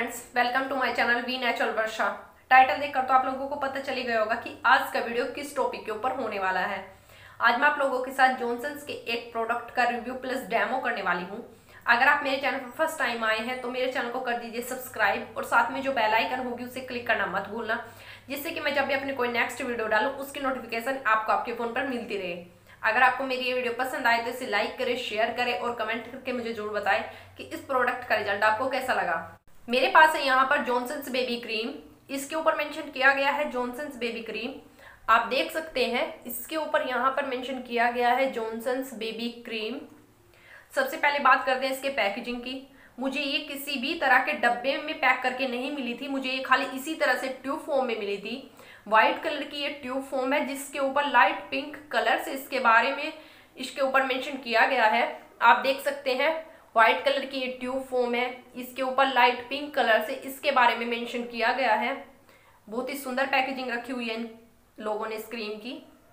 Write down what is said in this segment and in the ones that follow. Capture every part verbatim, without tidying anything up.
Friends, welcome to my channel V natural Varsha. Title देखकर तो आप लोगों को पता चली गया होगा कि आज का वीडियो किस टॉपिक के ऊपर होने वाला है। आज मैं आप लोगों के साथ जॉनसन्स के एक प्रोडक्ट का रिव्यू प्लस डेमो करने वाली हूँ। अगर आप मेरे चैनल पर फर्स्ट टाइम आए हैं तो मेरे चैनल को कर दीजिए सब्सक्राइब और साथ में जो बेल आइकन होगी उसे क्लिक करना मत भूलना, जिससे कि मैं जब भी अपनी कोई नेक्स्ट वीडियो डालूँ उसकी नोटिफिकेशन आपको आपके फोन पर मिलती रहे। अगर आपको मेरी ये वीडियो पसंद आए तो इसे लाइक करें, शेयर करें और कमेंट करके मुझे जरूर बताएं कि इस प्रोडक्ट का रिजल्ट आपको कैसा लगा। मेरे पास है यहाँ पर जॉनसन्स बेबी क्रीम। इसके ऊपर मेंशन किया गया है जॉनसन्स बेबी क्रीम, आप देख सकते हैं। इसके ऊपर यहाँ पर मेंशन किया गया है जॉनसन्स बेबी क्रीम। सबसे पहले बात करते हैं इसके पैकेजिंग की। मुझे ये किसी भी तरह के डब्बे में पैक करके नहीं मिली थी, मुझे ये खाली इसी तरह से ट्यूब फॉर्म में मिली थी। व्हाइट कलर की ये ट्यूब फॉर्म है जिसके ऊपर लाइट पिंक कलर से इसके बारे में इसके ऊपर मेंशन किया गया है। आप देख सकते हैं व्हाइट कलर की ये ट्यूब फॉर्म है, इसके ऊपर लाइट पिंक कलर से इसके बारे में मेंशन किया गया है। बहुत ही सुंदर पैकेजिंग रखी हुई है इन लोगों ने इस क्रीम की।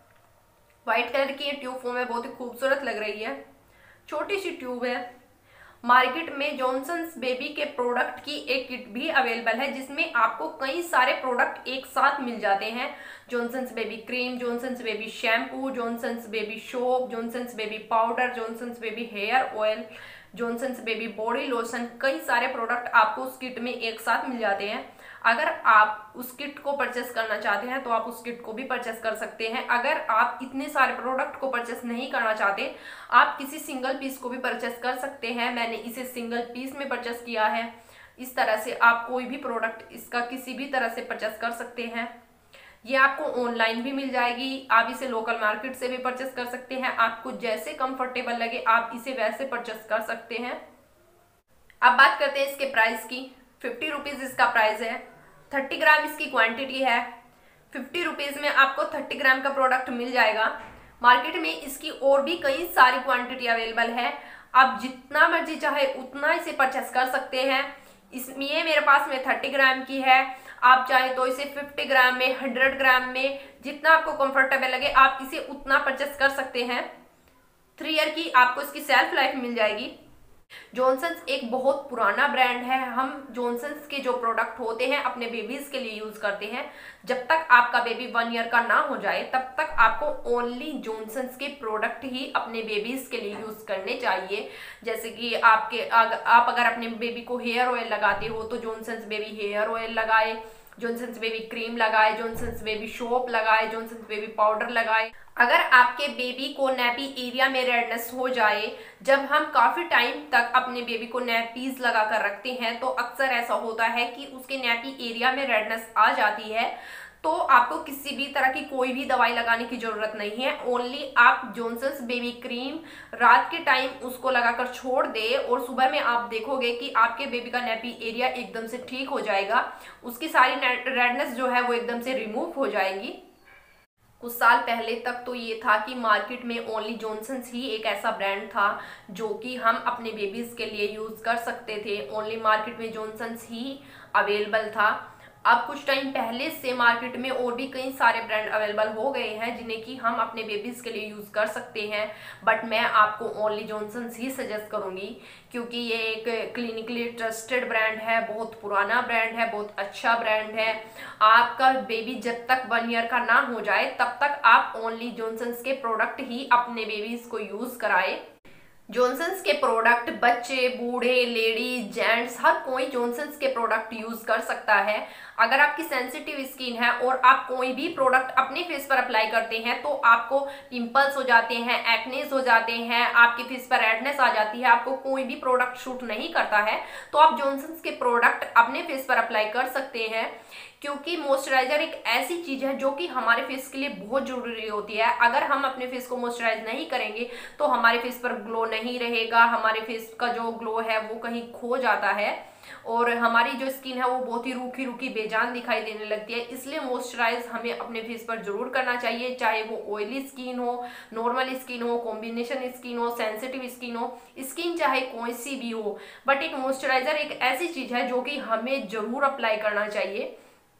व्हाइट कलर की ये ट्यूब फॉर्म है, बहुत ही खूबसूरत लग रही है। छोटी सी ट्यूब है। मार्केट में जॉनसन्स बेबी के प्रोडक्ट की एक किट भी अवेलेबल है जिसमें आपको कई सारे प्रोडक्ट एक साथ मिल जाते हैं। Johnson's baby cream, Johnson's baby shampoo, Johnson's baby soap, Johnson's baby powder, Johnson's baby hair oil, Johnson's baby body lotion, कई सारे प्रोडक्ट आपको उस किट में एक साथ मिल जाते हैं। अगर आप उस किट को परचेस करना चाहते हैं तो आप उस किट को भी परचेस कर सकते हैं। अगर आप इतने सारे प्रोडक्ट को परचेस नहीं करना चाहते, आप किसी सिंगल पीस को भी परचेस कर सकते हैं। मैंने इसे सिंगल पीस में परचेस किया है। इस तरह से आप कोई भी प्रोडक्ट इसका किसी भी तरह से परचेस कर सकते हैं। ये आपको ऑनलाइन भी मिल जाएगी, आप इसे लोकल मार्केट से भी परचेस कर सकते हैं। आपको जैसे कंफर्टेबल लगे आप इसे वैसे परचेस कर सकते हैं। अब बात करते हैं इसके प्राइस की। फिफ्टी रुपीज इसका प्राइस है। थर्टी ग्राम इसकी क्वांटिटी है। फिफ्टी रुपीज में आपको थर्टी ग्राम का प्रोडक्ट मिल जाएगा। मार्केट में इसकी और भी कई सारी क्वांटिटी अवेलेबल है, आप जितना मर्जी चाहे उतना इसे परचेस कर सकते हैं। इसमें ये मेरे पास में थर्टी ग्राम की है, आप चाहे तो इसे फिफ्टी ग्राम में, हंड्रेड ग्राम में, जितना आपको कंफर्टेबल लगे आप इसे उतना परचेस कर सकते हैं। थ्री ईयर की आपको इसकी सेल्फ लाइफ मिल जाएगी। जॉनसन्स एक बहुत पुराना ब्रांड है। हम जॉनसन्स के जो प्रोडक्ट होते हैं अपने बेबीज के लिए यूज करते हैं। जब तक आपका बेबी वन ईयर का ना हो जाए तब तक आपको ओनली जॉनसन्स के प्रोडक्ट ही अपने बेबीज के लिए यूज करने चाहिए। जैसे कि आपके आप अगर अपने बेबी को हेयर ऑयल लगाते हो तो जॉनसन्स बेबी हेयर ऑयल लगाए, जॉनसन्स बेबी क्रीम लगाए, जॉनसन्स बेबी सोप लगाए, जॉनसन्स बेबी पाउडर लगाए। अगर आपके बेबी को नैपी एरिया में रेडनेस हो जाए, जब हम काफ़ी टाइम तक अपने बेबी को नैपीज लगा कर रखते हैं तो अक्सर ऐसा होता है कि उसके नैपी एरिया में रेडनेस आ जाती है, तो आपको किसी भी तरह की कोई भी दवाई लगाने की ज़रूरत नहीं है। ओनली आप जॉनसन्स बेबी क्रीम रात के टाइम उसको लगाकर छोड़ दे और सुबह में आप देखोगे कि आपके बेबी का नैपी एरिया एकदम से ठीक हो जाएगा। उसकी सारी रेडनेस जो है वो एकदम से रिमूव हो जाएगी। कुछ साल पहले तक तो ये था कि मार्केट में ओनली जॉनसन्स ही एक ऐसा ब्रांड था जो कि हम अपने बेबीज के लिए यूज कर सकते थे। ओनली मार्केट में जॉनसन्स ही अवेलेबल था। अब कुछ टाइम पहले से मार्केट में और भी कई सारे ब्रांड अवेलेबल हो गए हैं जिन्हें कि हम अपने बेबीज के लिए यूज कर सकते हैं, बट मैं आपको ओनली जॉनसन्स ही सजेस्ट करूंगी क्योंकि ये एक क्लिनिकली ट्रस्टेड ब्रांड है, बहुत पुराना ब्रांड है, बहुत अच्छा ब्रांड है। आपका बेबी जब तक वन ईयर का ना हो जाए तब तक आप ओनली जॉनसन्स के प्रोडक्ट ही अपने बेबीज को यूज कराए। जॉनसन्स के प्रोडक्ट बच्चे, बूढ़े, लेडीज, जेंट्स, हर कोई जॉनसन्स के प्रोडक्ट यूज कर सकता है। अगर आपकी सेंसिटिव स्किन है और आप कोई भी प्रोडक्ट अपने फेस पर अप्लाई करते हैं तो आपको पिंपल्स हो जाते हैं, एक्नेस हो जाते हैं, आपके फेस पर रेडनेस आ जाती है, आपको कोई भी प्रोडक्ट शूट नहीं करता है, तो आप जॉनसन्स के प्रोडक्ट अपने फेस पर अप्लाई कर सकते हैं। क्योंकि मॉइस्चराइजर एक ऐसी चीज है जो कि हमारे फेस के लिए बहुत जरूरी होती है। अगर हम अपने फेस को मॉइस्चराइज नहीं करेंगे तो हमारे फेस पर ग्लो नहीं रहेगा, हमारे फेस का जो ग्लो है वो कहीं खो जाता है और हमारी जो स्किन है वो बहुत ही रूखी रूखी बेजान दिखाई देने लगती है। इसलिए मॉइस्चराइज हमें अपने फेस पर जरूर करना चाहिए, चाहे वो ऑयली स्किन हो, नॉर्मल स्किन हो, कॉम्बिनेशन स्किन हो, सेंसिटिव स्किन हो, स्किन चाहे कोई सी भी हो, बट एक मॉइस्चराइजर एक ऐसी चीज है जो कि हमें जरूर अप्लाई करना चाहिए।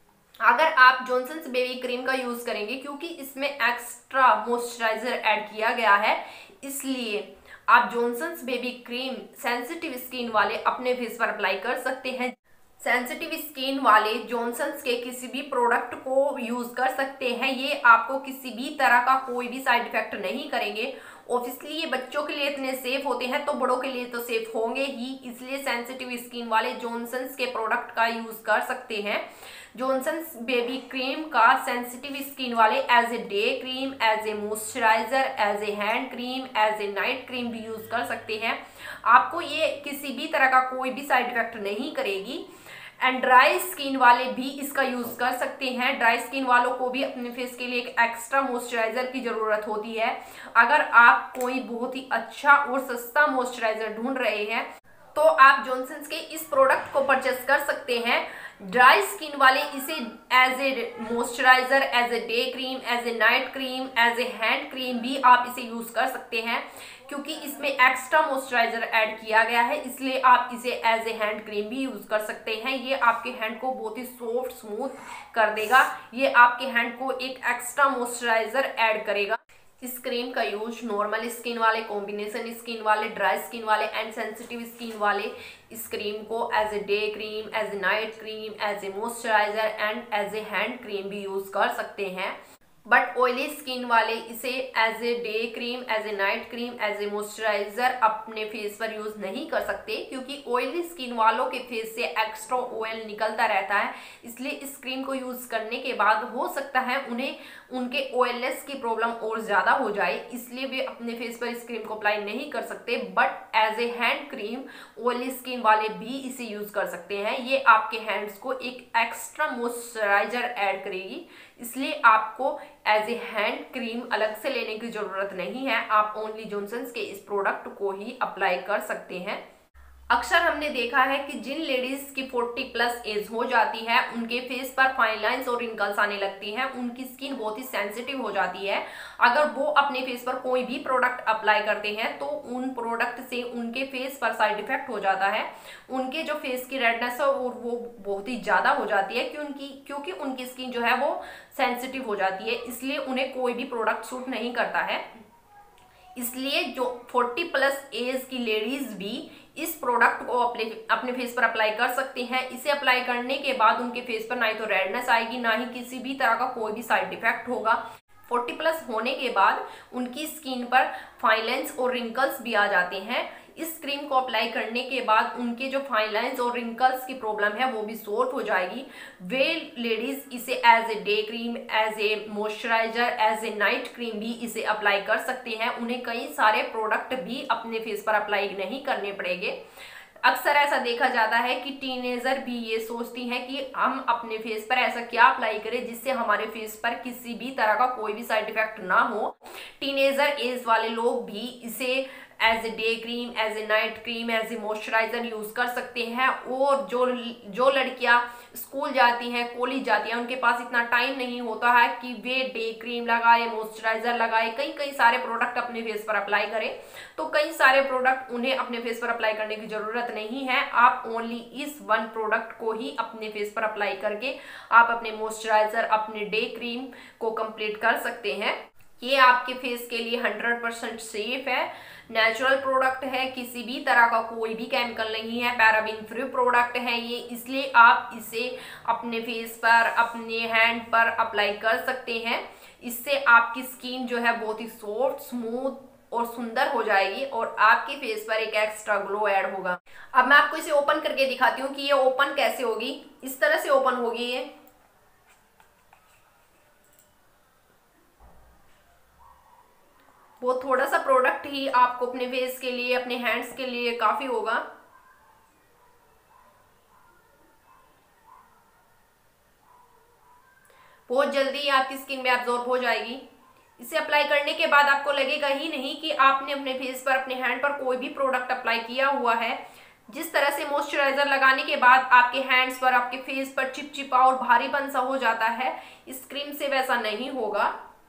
अगर आप जॉनसन्स बेबी क्रीम का यूज करेंगे, क्योंकि इसमें एक्स्ट्रा मॉइस्चराइजर ऐड किया गया है, इसलिए आप Johnson's baby cream sensitive skin वाले अपने फेस पर अप्लाई कर सकते हैं। सेंसिटिव स्किन वाले जॉनसन्स के किसी भी प्रोडक्ट को यूज कर सकते हैं। ये आपको किसी भी तरह का कोई भी साइड इफेक्ट नहीं करेंगे। ऑब्वियसली ये बच्चों के लिए इतने सेफ होते हैं तो बड़ों के लिए तो सेफ होंगे ही, इसलिए सेंसिटिव स्किन वाले जॉनसन्स के प्रोडक्ट का यूज कर सकते हैं। जॉनसन्स बेबी क्रीम का सेंसिटिव स्किन वाले as a day cream, as a moisturiser, as a hand cream, as a night cream भी यूज कर सकते हैं। आपको ये किसी भी तरह का कोई भी साइड इफेक्ट नहीं करेगी। एंड ड्राई स्किन वाले भी इसका यूज कर सकते हैं। ड्राई स्किन वालों को भी अपने फेस के लिए एक एक्स्ट्रा मॉइस्चराइजर की जरूरत होती है। अगर आप कोई बहुत ही अच्छा और सस्ता मॉइस्चराइजर ढूंढ रहे हैं तो आप जॉनसन्स के इस प्रोडक्ट को परचेस कर सकते हैं। ड्राई स्किन वाले इसे as a moisturiser, as a day cream, as a night cream, as a hand cream भी आप इसे यूज कर सकते हैं। क्योंकि इसमें एक्स्ट्रा मॉइस्चराइजर ऐड किया गया है इसलिए आप इसे एज ए हैंड क्रीम भी यूज कर सकते हैं। ये आपके हैंड को बहुत ही सॉफ्ट स्मूथ कर देगा। ये आपके हैंड को एक एक्स्ट्रा मॉइस्चराइजर ऐड करेगा। इस क्रीम का यूज नॉर्मल स्किन वाले, कॉम्बिनेशन स्किन वाले, ड्राई स्किन वाले एंड सेंसिटिव स्किन वाले इस क्रीम को as a day cream, as a night cream, as a moisturiser and as a hand cream भी यूज कर सकते हैं। बट ऑयली स्किन वाले इसे as a day cream, as a night cream, as a moisturiser अपने face पर use नहीं कर सकते क्योंकि ऑयली स्किन वालों के फेस से एक्स्ट्रा ऑयल निकलता रहता है। इसलिए इस क्रीम को यूज करने के बाद हो सकता है उन्हें उनके ऑयलनेस की प्रॉब्लम और ज्यादा हो जाए, इसलिए वे अपने फेस पर इस क्रीम को अप्लाई नहीं कर सकते। But as a hand cream oily skin वाले भी इसे यूज कर सकते हैं। ये आपके हैंड्स को एक एक्स्ट्रा मॉइस्चराइजर ऐड करेगी, इसलिए आपको एज ए हैंड क्रीम अलग से लेने की जरूरत नहीं है। आप ओनली जॉनसन्स के इस प्रोडक्ट को ही अप्लाई कर सकते हैं। अक्सर हमने देखा है कि जिन लेडीज की चालीस प्लस एज हो जाती है उनके फेस पर फाइन लाइंस और रिंकल्स आने लगती हैं, उनकी स्किन बहुत ही सेंसिटिव हो जाती है। अगर वो अपने फेस पर कोई भी प्रोडक्ट अप्लाई करते हैं तो उन प्रोडक्ट से उनके फेस पर साइड इफेक्ट हो जाता है। उनके जो फेस की रेडनेस है और वो बहुत ही ज्यादा हो जाती है क्योंकि क्योंकि उनकी स्किन जो है वो सेंसिटिव हो जाती है, इसलिए उन्हें कोई भी प्रोडक्ट सूट नहीं करता है। इसलिए जो चालीस प्लस एज की लेडीज भी इस प्रोडक्ट को अपने अपने फेस पर अप्लाई कर सकते हैं। इसे अप्लाई करने के बाद उनके फेस पर ना ही तो रेडनेस आएगी, ना ही किसी भी तरह का कोई भी साइड इफेक्ट होगा। चालीस प्लस होने के बाद उनकी स्किन पर फाइन लाइंस और रिंकल्स भी आ जाते हैं। इस क्रीम को अप्लाई करने के बाद उनके जो फाइन लाइंस और रिंकल्स की प्रॉब्लम है वो भी सॉल्व हो जाएगी। वे लेडीज इसे as a day cream, as a moisturiser, as a night cream भी इसे अप्लाई कर सकते हैं। उन्हें कई सारे प्रोडक्ट भी अपने फेस पर अप्लाई नहीं करने पड़ेंगे। अक्सर ऐसा देखा जाता है कि टीनेजर भी ये सोचती हैं कि हम अपने फेस पर ऐसा क्या अप्लाई करें जिससे हमारे फेस पर किसी भी तरह का कोई भी साइड इफेक्ट ना हो। टीनेजर एज वाले लोग भी इसे as a day cream, as a night cream, as a moisturiser use कर सकते हैं। और जो जो लड़कियां स्कूल जाती हैं, कॉलेज जाती हैं, उनके पास इतना टाइम नहीं होता है कि वे डे क्रीम लगाए, मॉइस्चराइजर लगाए, कई कई सारे प्रोडक्ट अपने फेस पर अप्लाई करें, तो कई सारे प्रोडक्ट उन्हें अपने फेस पर अप्लाई करने की जरूरत नहीं है। आप ओनली इस वन प्रोडक्ट को ही अपने फेस पर अप्लाई करके आप अपने मॉइस्चराइजर, अपने डे क्रीम को कंप्लीट कर सकते हैं। ये आपके फेस के लिए हंड्रेड परसेंट सेफ है, नेचुरल प्रोडक्ट है, किसी भी तरह का कोई भी केमिकल नहीं है, पैराबेन फ्री प्रोडक्ट है ये, इसलिए आप इसे अपने फेस पर, अपने हैंड पर अप्लाई कर सकते हैं। इससे आपकी स्किन जो है बहुत ही सॉफ्ट, स्मूथ और सुंदर हो जाएगी और आपके फेस पर एक एक्स्ट्रा ग्लो ऐड होगा। अब मैं आपको इसे ओपन करके दिखाती हूँ कि ये ओपन कैसे होगी। इस तरह से ओपन होगी ये। वो थोड़ा सा प्रोडक्ट ही आपको अपने फेस के लिए, अपने हैंड्स के लिए काफी होगा। बहुत जल्दी आपकी स्किन में एब्जॉर्ब हो जाएगी। इसे अप्लाई करने के बाद आपको लगेगा ही नहीं कि आपने अपने फेस पर, अपने हैंड पर कोई भी प्रोडक्ट अप्लाई किया हुआ है। जिस तरह से मॉइस्चराइजर लगाने के बाद आपके हैंड्स पर, आपके फेस पर चिपचिपा और भारीपन सा हो जाता है, इस क्रीम से वैसा नहीं होगा।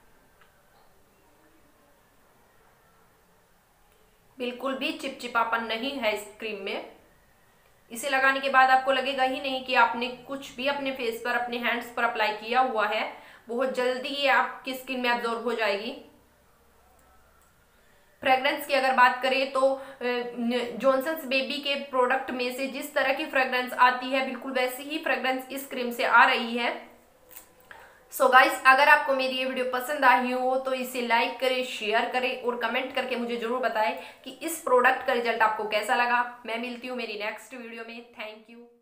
बिल्कुल भी चिपचिपापन नहीं है इस क्रीम में। इसे लगाने के बाद आपको लगेगा ही नहीं कि आपने कुछ भी अपने फेस पर, अपने हैंड्स पर अप्लाई किया हुआ है। बहुत जल्दी ये आपकी स्किन में एब्जॉर्ब हो जाएगी। फ्रेग्रेंस की अगर बात करें तो जॉनसन्स बेबी के प्रोडक्ट में से जिस तरह की फ्रेग्रेंस आती है बिल्कुल वैसी ही फ्रेग्रेंस इस क्रीम से आ रही है। सो so गाइस, अगर आपको मेरी ये वीडियो पसंद आई हो तो इसे लाइक करें, शेयर करें और कमेंट करके मुझे जरूर बताएं कि इस प्रोडक्ट का रिजल्ट आपको कैसा लगा। मैं मिलती हूँ मेरी नेक्स्ट वीडियो में। Thank you.